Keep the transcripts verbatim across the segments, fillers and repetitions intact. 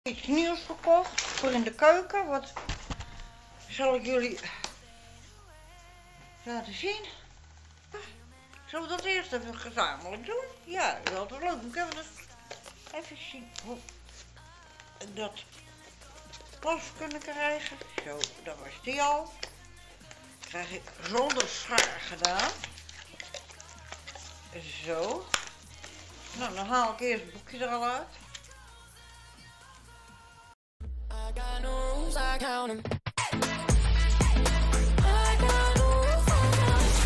Iets nieuws verkocht voor in de keuken. Wat zal ik jullie laten zien? Zullen we dat eerst even gezamenlijk doen? Ja, dat is altijd leuk. Ik heb even zien hoe ik dat los kunnen krijgen. Zo, dat was die al. Krijg ik zonder schaar gedaan. Zo. Nou, dan haal ik eerst het boekje er al uit. I got no rules, I count 'em. I got no rules, I count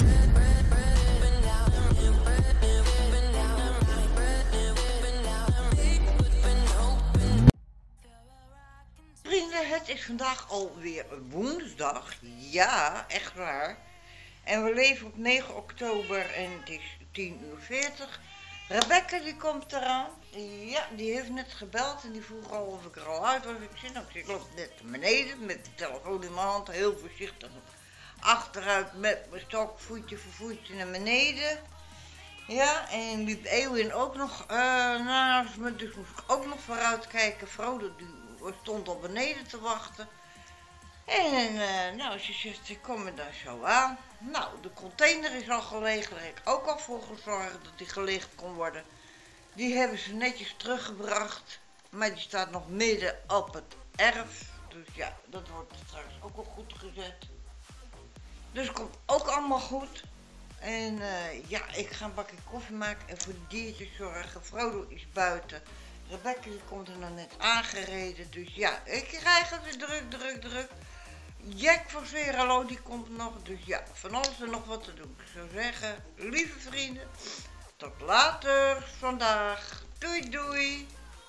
'em. Vrienden, het is vandaag alweer woensdag. Ja, echt waar. En we leven op negen oktober en het is tien uur veertig. Rebecca die komt eraan. Ja, die heeft net gebeld en die vroeg al of ik er al uit was. Ik zei, nou, ik loop net naar beneden met de telefoon in mijn hand, heel voorzichtig achteruit met mijn stok, voetje voor voetje naar beneden. Ja, en liep Eeuwin ook nog uh, naast me, dus moest ik ook nog vooruit kijken. Frode die stond al beneden te wachten. En uh, nou, ze zegt, ik kom er dan zo aan. Nou, de container is al gelegen, daar heb ik ook al voor gezorgd dat die gelicht kon worden. Die hebben ze netjes teruggebracht, maar die staat nog midden op het erf. Dus ja, dat wordt straks ook wel goed gezet. Dus het komt ook allemaal goed. En uh, ja, ik ga een bakje koffie maken en voor de diertjes zorgen. Frodo is buiten. Rebecca die komt er nog net aangereden. Dus ja, ik krijg het weer druk, druk, druk. Jack van Zeralo die komt nog. Dus ja, van alles er nog wat te doen. Ik zou zeggen, lieve vrienden, tot later vandaag. Doei doei.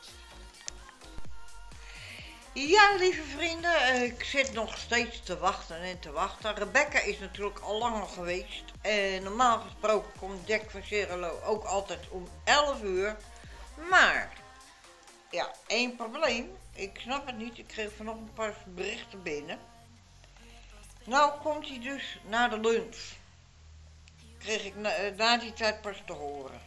Ja, lieve vrienden, ik zit nog steeds te wachten en te wachten. Rebecca is natuurlijk al langer geweest. En normaal gesproken komt Jack van Zeralo ook altijd om elf uur. Maar, ja, één probleem. Ik snap het niet. Ik kreeg vanochtend een paar berichten binnen. Nou komt hij dus na de lunch. Kreeg ik na, na die tijd pas te horen.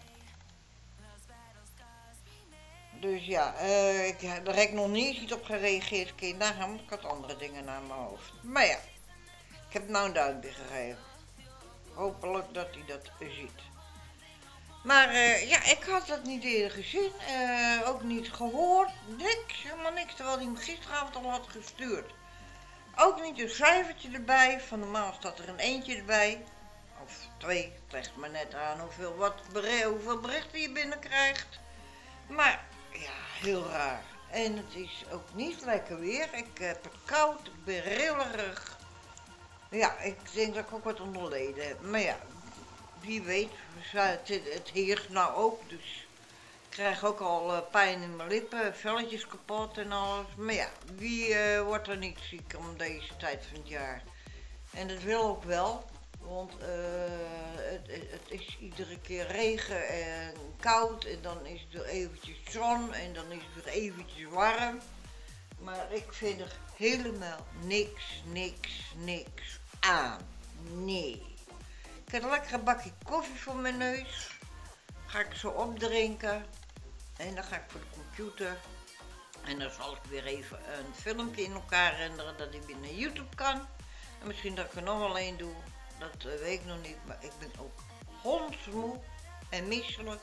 Dus ja, uh, ik, daar heb ik nog niet eens op gereageerd. Kun je nagaan, want ik had andere dingen naar mijn hoofd. Maar ja, ik heb nou een duimpje gegeven. Hopelijk dat hij dat ziet. Maar uh, ja, ik had dat niet eerder gezien. Uh, ook niet gehoord. Niks, helemaal niks. Terwijl hij hem gisteravond al had gestuurd. Ook niet een cijfertje erbij. Van normaal staat er een eentje erbij. Of twee. Het ligt maar net aan hoeveel, wat bericht, hoeveel berichten je binnenkrijgt. Maar ja, heel raar. En het is ook niet lekker weer. Ik heb het koud. Ik ben rillerig. Ja, ik denk dat ik ook wat onder leden heb. Maar ja, wie weet. Het, het heerst nou ook. Dus ik krijg ook al uh, pijn in mijn lippen. Velletjes kapot en alles. Maar ja, wie uh, wordt er niet ziek om deze tijd van het jaar? En dat wil ook wel. Want uh, het, het is iedere keer regen en koud en dan is er eventjes zon en dan is het weer eventjes warm. Maar ik vind er helemaal niks, niks, niks aan. Nee. Ik heb een lekkere bakje koffie voor mijn neus. Ga ik zo opdrinken. En dan ga ik voor de computer. En dan zal ik weer even een filmpje in elkaar renderen dat ik weer naar YouTube kan. En misschien dat ik er nog wel een doe. Dat uh, weet ik nog niet, maar ik ben ook hondsmoe en misselijk.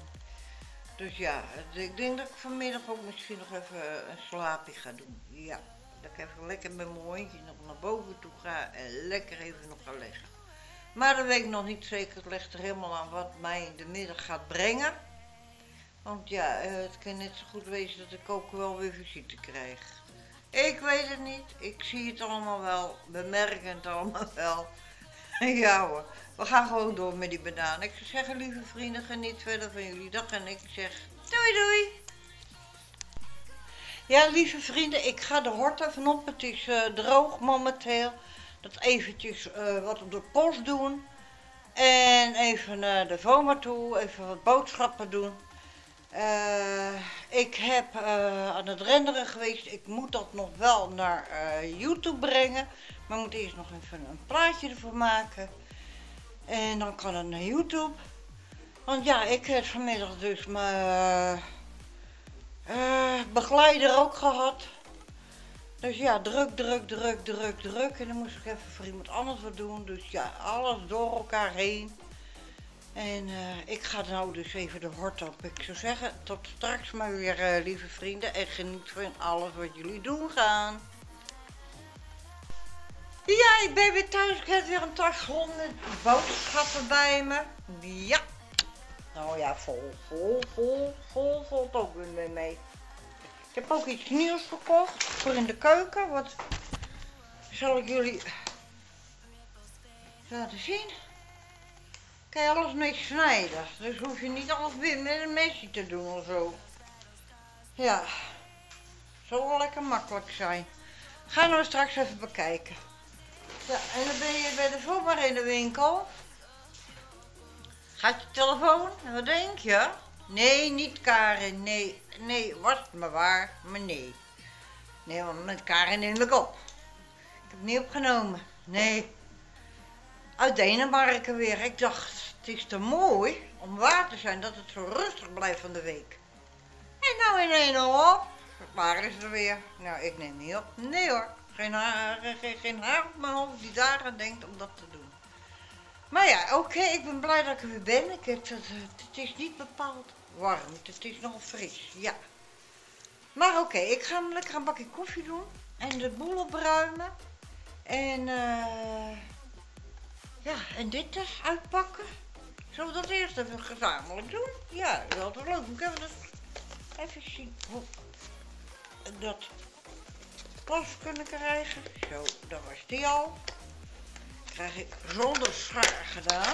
Dus ja, ik denk dat ik vanmiddag ook misschien nog even een slaapje ga doen. Ja, dat ik even lekker met mijn hondje nog naar boven toe ga en lekker even nog ga leggen. Maar dat weet ik nog niet zeker, het ligt er helemaal aan wat mij in de middag gaat brengen. Want ja, het kan net zo goed wezen dat ik ook wel weer visite krijg. Ik weet het niet, ik zie het allemaal wel, bemerk het allemaal wel. Ja hoor, we gaan gewoon door met die banaan. Ik zou zeggen, lieve vrienden, geniet verder van jullie dag en ik zeg doei doei. Ja, lieve vrienden, ik ga de hort even op. Het is uh, droog momenteel. Dat eventjes uh, wat op de post doen. En even naar de Voma toe, even wat boodschappen doen. Uh, ik heb uh, aan het renderen geweest. Ik moet dat nog wel naar uh, YouTube brengen. Maar ik moet eerst nog even een plaatje ervoor maken. En dan kan het naar YouTube. Want ja, ik heb vanmiddag dus maar uh, Uh, begeleider ook gehad. Dus ja, druk, druk, druk, druk, druk. En dan moest ik even voor iemand anders wat doen. Dus ja, alles door elkaar heen. En uh, ik ga nou dus even de hort op. Ik zou zeggen, tot straks maar weer, uh, lieve vrienden. En geniet van alles wat jullie doen gaan. Ja, ik ben weer thuis. Ik heb weer een tas vol met boodschappen bij me. Ja. Nou ja, vol, vol, vol, vol, vol ook weer mee. Ik heb ook iets nieuws gekocht voor in de keuken. Wat zal ik jullie laten zien? Kan je alles mee snijden. Dus hoef je niet alles weer met een mesje te doen of zo. Ja, zal wel lekker makkelijk zijn. Gaan we straks even bekijken. Ja, en dan ben je bij de zomaar in de winkel. Gaat je telefoon? En wat denk je? Nee, niet Karin. Nee, nee, was het maar waar. Maar nee. Nee, want met Karin neem ik op. Ik heb het niet opgenomen. Nee. Uit Denemarken weer. Ik dacht, het is te mooi om waar te zijn dat het zo rustig blijft van de week. En nou in één op. Waar is er weer? Nou, ik neem niet op. Nee hoor. Geen haar, geen, geen haar op mijn hoofd die daaraan denkt om dat te doen. Maar ja, oké, okay, ik ben blij dat ik er weer ben. Ik heb het, het is niet bepaald warm. Het is nogal fris, ja. Maar oké, okay, ik ga lekker een bakje koffie doen. En de boel opruimen. En uh, ja, en dit dus uitpakken. Zullen we dat eerst even gezamenlijk doen? Ja, dat is altijd leuk. Ik even, even zien hoe dat pas kunnen krijgen. Zo, dat was die al. Krijg ik zonder schaar gedaan.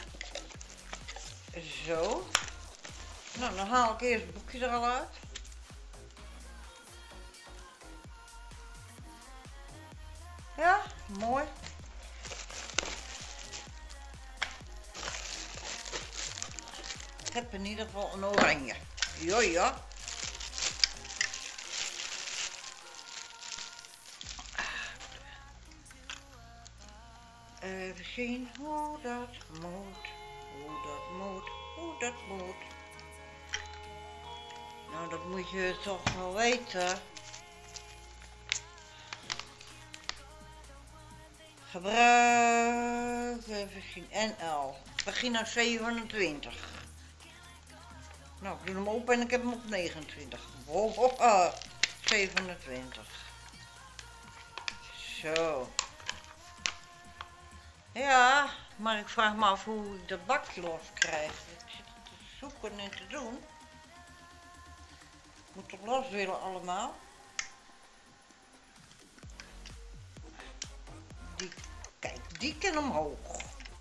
Zo. Nou, dan haal ik eerst het boekje er al uit. Ja, mooi. Ik heb in ieder geval een oranje. Ja, ja. Even zien hoe dat moet, hoe dat moet, hoe dat moet. Nou, dat moet je toch wel weten. Gebruik, even zien, N L. Pagina zevenentwintig. Nou, ik doe hem open en ik heb hem op negenentwintig. Oh, oh, oh. zevenentwintig. Zo. Ja, maar ik vraag me af hoe ik dat bakje los krijg. Ik zit het te zoeken en te doen. Ik moet toch los willen allemaal. Die, kijk, die kan omhoog.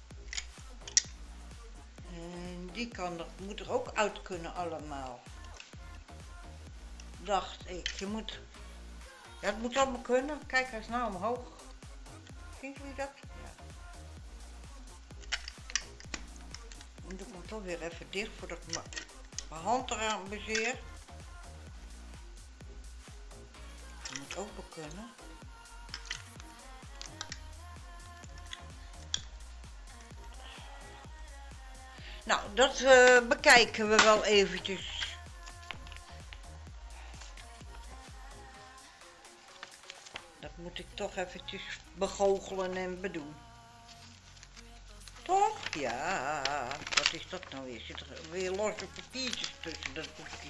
En die kan er, moet er ook uit kunnen allemaal. Dacht ik, je moet... Ja, het moet allemaal kunnen. Kijk, hij is nou omhoog. Zien jullie dat? Dan doe ik hem toch weer even dicht voordat ik mijn hand eraan bezeer. Dat moet open kunnen. Nou, dat uh, bekijken we wel eventjes. Dat moet ik toch eventjes begoochelen en bedoen. Toch? Ja, wat is dat nou weer? Zit er weer losse papiertjes tussen dat boekje?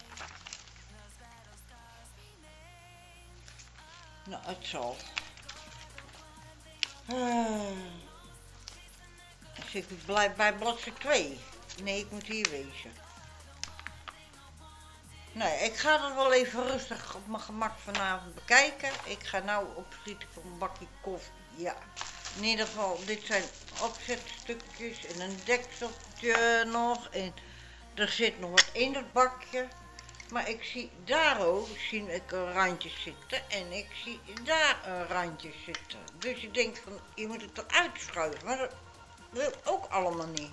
Nou, het zal. Uh, zit ik blij bij bladzijde twee. Nee, ik moet hier wezen. Nee, ik ga dat wel even rustig op mijn gemak vanavond bekijken. Ik ga nou opschieten voor een bakje koffie. Ja. In ieder geval, dit zijn opzetstukjes en een dekseltje nog. En er zit nog wat in dat bakje. Maar ik zie daar ook zie ik een randje zitten en ik zie daar een randje zitten. Dus ik denk van, je moet het eruit schuiven. Maar dat wil ook allemaal niet.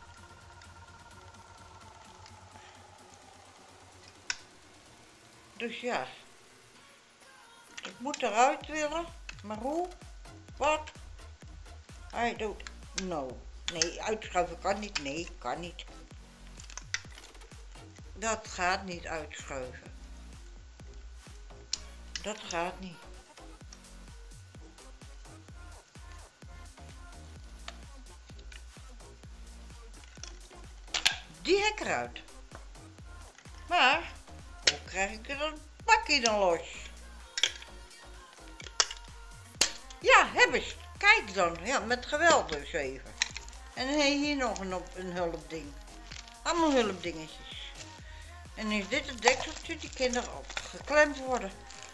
Dus ja, ik moet eruit willen. Maar hoe? Wat? Hij doet, no. Nee, uitschuiven kan niet. Nee, kan niet. Dat gaat niet uitschuiven. Dat gaat niet. Die hek eruit. Maar, hoe krijg ik er dat bakje dan los? Ja, heb eens. Kijk dan. Ja, met geweld dus even. En dan heb je hier nog een, een hulpding. Allemaal hulpdingetjes. En is dit het dekseltje, die kan erop geklemd worden.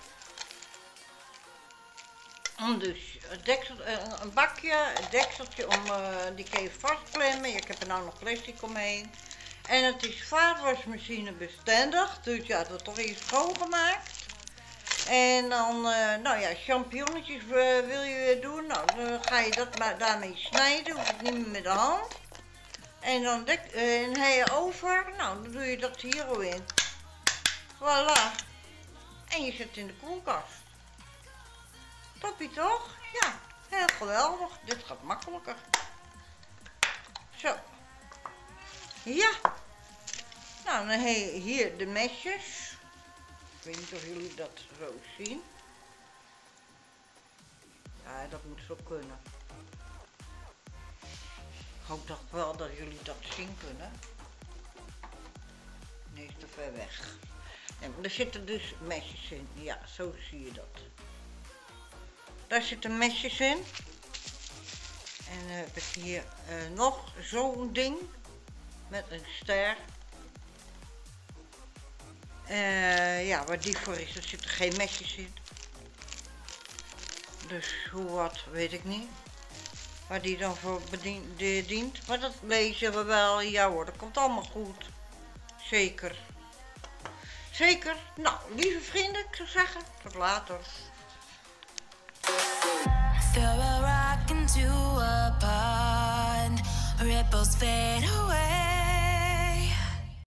Om dus het deksel, een bakje, een dekseltje, om, uh, die kan je vastklemmen. Ik heb er nou nog plastic omheen. En het is vaatwasmachine bestendig, dus ja, dat toch eens schoongemaakt. En dan, uh, nou ja, champignonnetjes uh, wil je doen, nou dan ga je dat maar daarmee snijden, hoef het niet meer met de hand. En dan dek, uh, en heb je over, nou dan doe je dat hier al in. Voilà. En je zet in de koelkast. Toppie toch? Ja, heel geweldig. Dit gaat makkelijker. Zo. Ja. Nou, dan heb je hier de mesjes. Ik weet niet of jullie dat zo zien. Ja, dat moet zo kunnen. Ik hoop toch wel dat jullie dat zien kunnen. Nee, is te ver weg. Nee, maar er zitten dus mesjes in. Ja, zo zie je dat. Daar zitten mesjes in. En dan heb ik hier uh, nog zo'n ding. Met een ster. Uh, ja, waar die voor is, er zitten geen mesjes in. Dus hoe wat, weet ik niet. Waar die dan voor bedien, de, dient. Maar dat lezen we wel. Ja hoor, dat komt allemaal goed. Zeker. Zeker. Nou, lieve vrienden, ik zou zeggen, tot later. Throw a rock into a pond, ripples fade away.